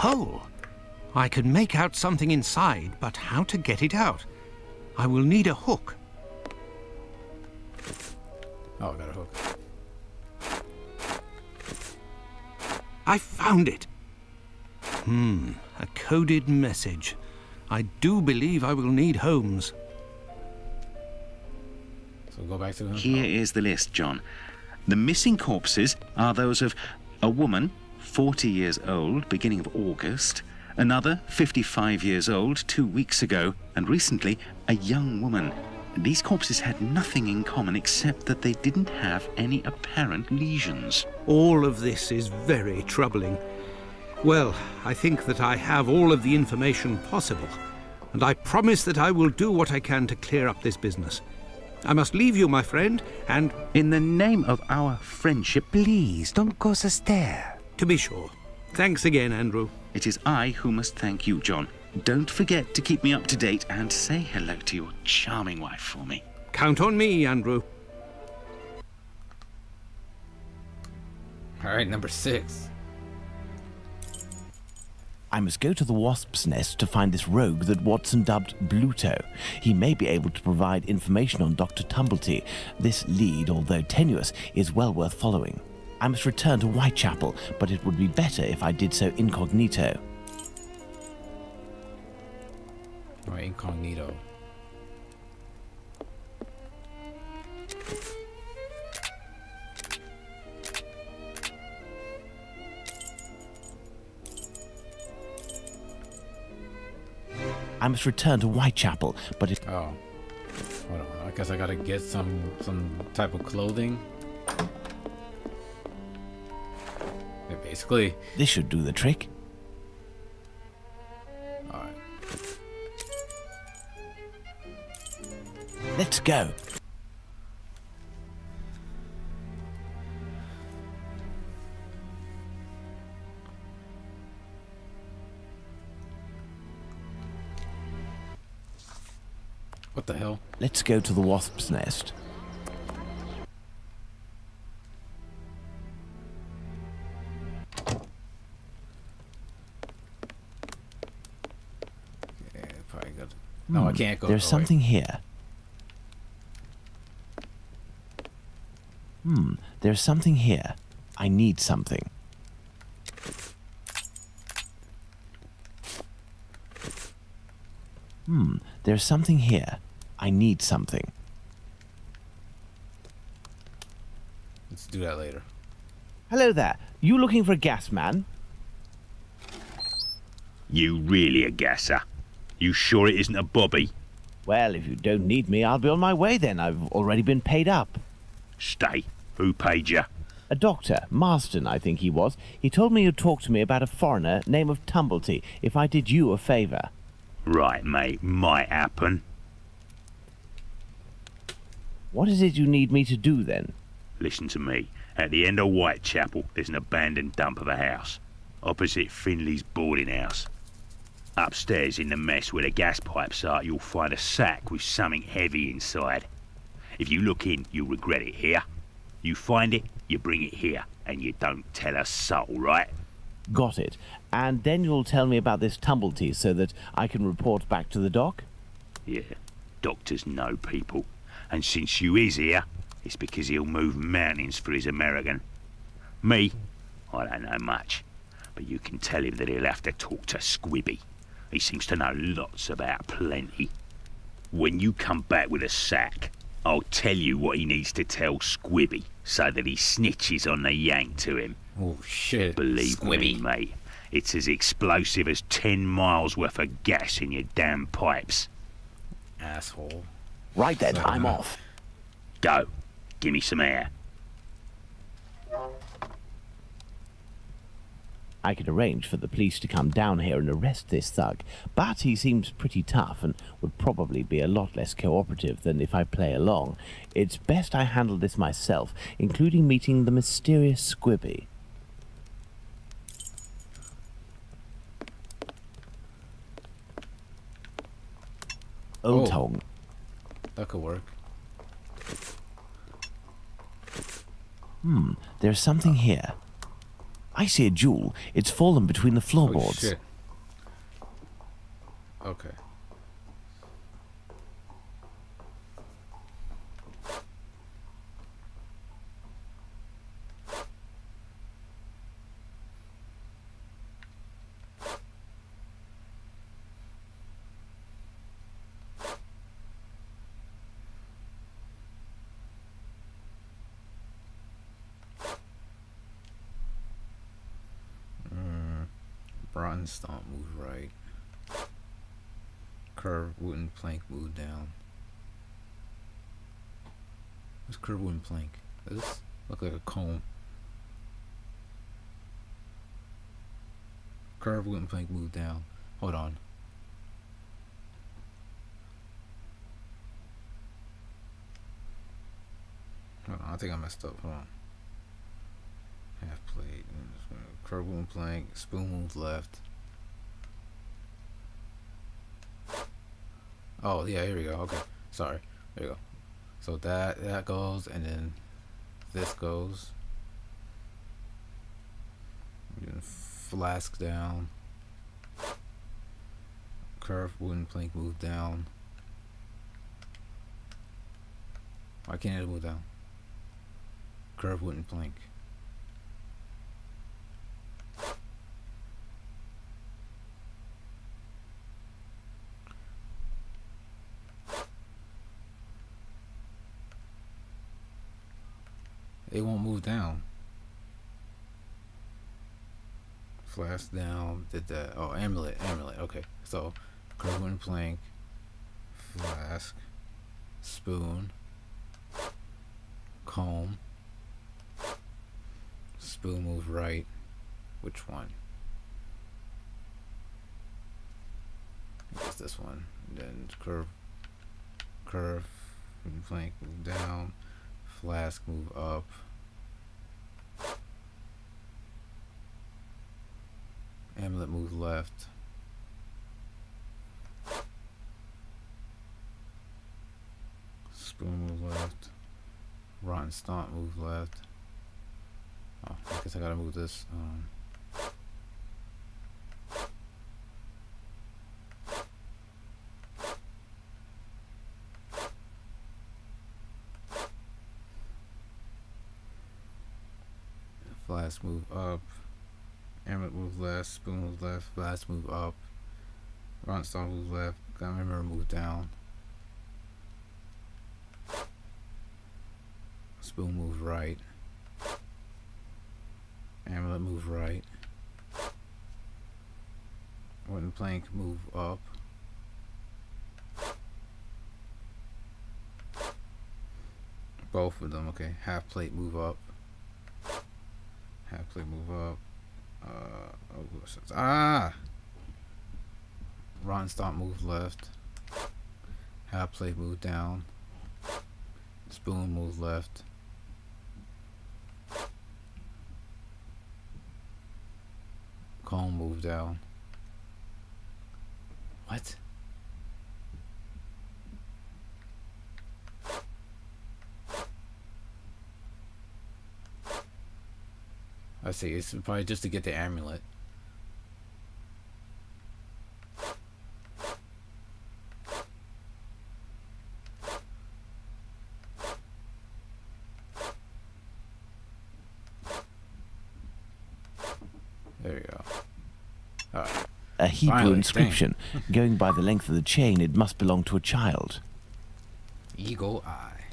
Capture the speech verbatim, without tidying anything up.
hole. I can make out something inside, but how to get it out? I will need a hook. Oh, I got a hook. I found it. Hmm, a coded message. I do believe I will need Holmes. So go back to him. Here is the list, John. The missing corpses are those of a woman, forty years old, beginning of August, another, fifty-five years old, two weeks ago, and recently, a young woman. These corpses had nothing in common except that they didn't have any apparent lesions. All of this is very troubling. Well, I think that I have all of the information possible, and I promise that I will do what I can to clear up this business. I must leave you, my friend, and... In the name of our friendship, Please, don't go so stare. to be sure. Thanks again, Andrew. it is I who must thank you, John. Don't forget to keep me up to date and say hello to your charming wife for me. Count on me, Andrew. All right, number six. I must go to the Wasp's Nest to find this rogue that Watson dubbed Bluto. He may be able to provide information on Doctor Tumblety. This lead, although tenuous, is well worth following. I must return to Whitechapel, but it would be better if I did so incognito. Or incognito. I must return to Whitechapel, but it... Oh. Hold on. I guess I gotta get some some type of clothing. Yeah, basically. This should do the trick. Alright. Let's go. What the hell? Let's go to the Wasp's Nest. Yeah, probably good. No, I can't go. There's oh, something here. Hmm, there's something here. I need something. Hmm, there's something here. I need something. Let's do that later. Hello there. You looking for a gas man? You really a gasser? You sure it isn't a bobby? Well, if you don't need me, I'll be on my way then. I've already been paid up. Stay. Who paid you? A doctor, Marston, I think he was. He told me you'd talk to me about a foreigner, name of Tumblety, if I did you a favour. Right, mate. Might happen. What is it you need me to do then? Listen to me. At the end of Whitechapel, there's an abandoned dump of a house. Opposite Finley's boarding house. Upstairs in the mess where the gas pipes are, you'll find a sack with something heavy inside. If you look in, you'll regret it here. You find it, you bring it here, and you don't tell a soul, right? Got it. And then you'll tell me about this Tumblety so that I can report back to the doc? Yeah, doctors know people. And since you is here, it's because he'll move mountains for his American. Me, I don't know much. But you can tell him that he'll have to talk to Squibby. He seems to know lots about plenty. When you come back with a sack, I'll tell you what he needs to tell Squibby so that he snitches on the yank to him. Oh shit. Believe Squibby. me, mate, it's as explosive as ten miles worth of gas in your damn pipes. Asshole. Right then, So, I'm uh, off. Go. Give me some air. I could arrange for the police to come down here and arrest this thug, but he seems pretty tough and would probably be a lot less cooperative than if I play along. It's best I handle this myself, including meeting the mysterious Squibby. Old Oh. Tong. That could work. Hmm, there's something here. I see a jewel. It's fallen between the Oh, floorboards. shit. Okay. Rotten stomp, move right. Curve wooden plank, move down. What's curve wooden plank? Does this look like a comb? Curve wooden plank, move down. Hold on. Hold on, I think I messed up. Hold on. Half plate. Curve wooden plank. Spoon move left. Oh yeah, here we go. Okay, sorry. There you go. So that that goes, and then this goes. And flask down. Curve wooden plank move down. Why can't it move down? Curve wooden plank. It won't move down. Flash down. Did that? Oh, amulet, amulet. Okay, so curve wooden plank, flask, spoon, comb, spoon move right. Which one? I guess this one. And then curve, curve, wooden plank move down. Flask move up. Amulet move left. Spoon move left. Rotten stomp move left. Oh, I guess I gotta move this. Um, Flask move up. Amulet move left. Spoon move left. Flask move up. Rotten stomp move left. Gotta remember move down. Spoon move right. Amulet move right. Wooden plank move up. Both of them, okay. Half plate move up. Half plate move up. Uh, oh, ah! Rotten stomp move left. Half plate move down. Spoon move left. Comb move down. What? I see, it's probably just to get the amulet. There you go. Alright. A Hebrew Finally, inscription. Going by the length of the chain, it must belong to a child. Eagle eye.